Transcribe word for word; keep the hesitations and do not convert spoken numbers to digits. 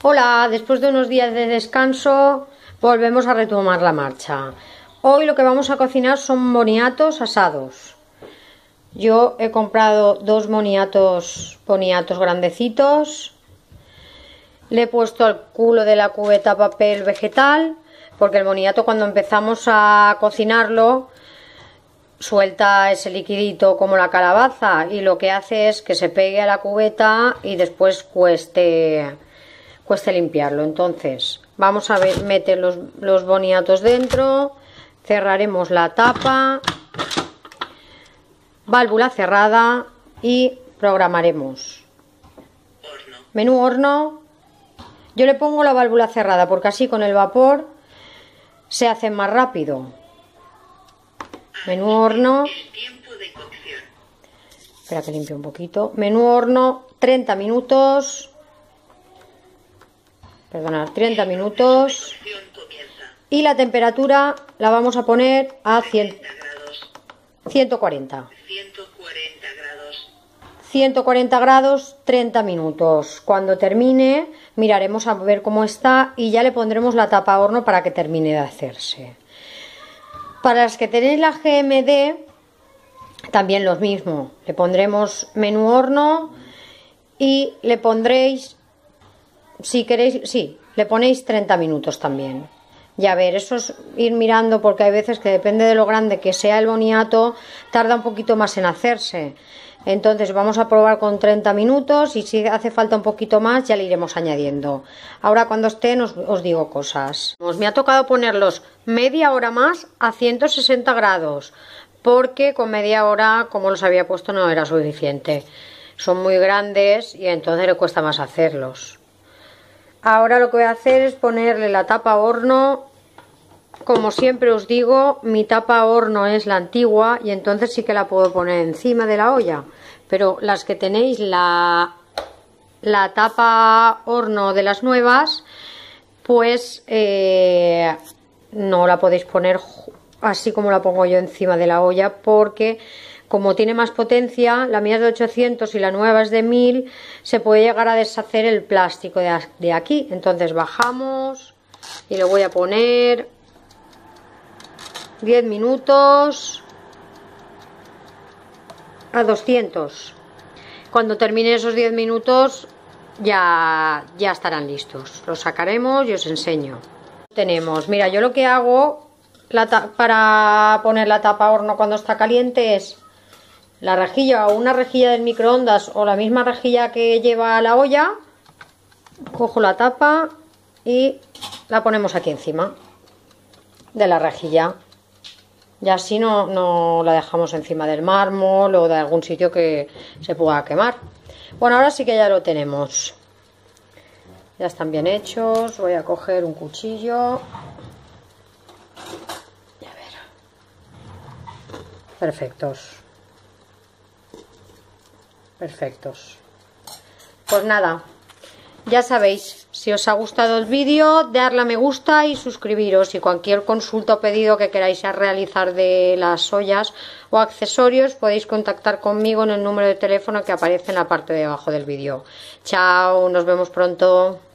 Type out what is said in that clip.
Hola, después de unos días de descanso volvemos a retomar la marcha. Hoy lo que vamos a cocinar son boniatos asados. Yo he comprado dos boniatos, boniatos grandecitos. Le he puesto al culo de la cubeta papel vegetal, porque el boniato cuando empezamos a cocinarlo suelta ese liquidito como la calabaza y lo que hace es que se pegue a la cubeta y después cueste... cueste limpiarlo. Entonces vamos a ver, meter los, los boniatos dentro, cerraremos la tapa, válvula cerrada y programaremos. Horno. Menú horno. Yo le pongo la válvula cerrada porque así con el vapor se hace más rápido. Menú horno. El tiempo de cocción. Espera que limpie un poquito. Menú horno, treinta minutos. Perdonad, treinta minutos. Y la temperatura la vamos a poner a cien, ciento cuarenta. ciento cuarenta grados, treinta minutos. Cuando termine, miraremos a ver cómo está y ya le pondremos la tapa a horno para que termine de hacerse. Para las que tenéis la G M D, también lo mismo. Le pondremos menú horno y le pondréis... Si queréis, sí, le ponéis treinta minutos también. Ya a ver, eso es ir mirando porque hay veces que depende de lo grande que sea el boniato, tarda un poquito más en hacerse. Entonces vamos a probar con treinta minutos y si hace falta un poquito más ya le iremos añadiendo. Ahora cuando estén os, os digo cosas. Me ha tocado ponerlos media hora más a ciento sesenta grados porque con media hora, como los había puesto, no era suficiente. Son muy grandes y entonces le cuesta más hacerlos. Ahora lo que voy a hacer es ponerle la tapa a horno. Como siempre os digo, mi tapa a horno es la antigua y entonces sí que la puedo poner encima de la olla. Pero las que tenéis la, la tapa a horno de las nuevas, pues eh, no la podéis poner así como la pongo yo encima de la olla porque... como tiene más potencia, la mía es de ochocientos y la nueva es de mil, se puede llegar a deshacer el plástico de, de aquí. Entonces bajamos y le voy a poner diez minutos a doscientos. Cuando termine esos diez minutos ya, ya estarán listos. Los sacaremos y os enseño. Tenemos, mira, yo lo que hago la para poner la tapa a horno cuando está caliente es... la rejilla o una rejilla del microondas o la misma rejilla que lleva la olla, cojo la tapa y la ponemos aquí encima de la rejilla y así no, no la dejamos encima del mármol o de algún sitio que se pueda quemar. Bueno, ahora sí que ya lo tenemos, ya están bien hechos. Voy a coger un cuchillo y a ver, perfectos. Perfectos. Pues nada, ya sabéis, si os ha gustado el vídeo, darle a me gusta y suscribiros. Y cualquier consulta o pedido que queráis realizar de las ollas o accesorios, podéis contactar conmigo en el número de teléfono que aparece en la parte de abajo del vídeo. Chao, nos vemos pronto.